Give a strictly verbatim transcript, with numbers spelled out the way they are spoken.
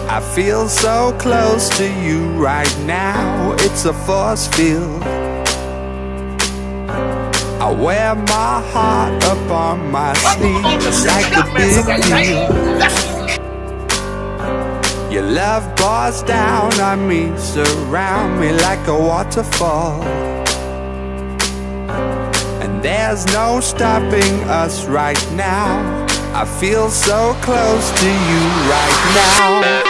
I feel so close to you right now. It's a force field. I wear my heart up on my sleeve like a big deal. Your love pours down on me, surround me like a waterfall. And there's no stopping us right now. I feel so close to you right now.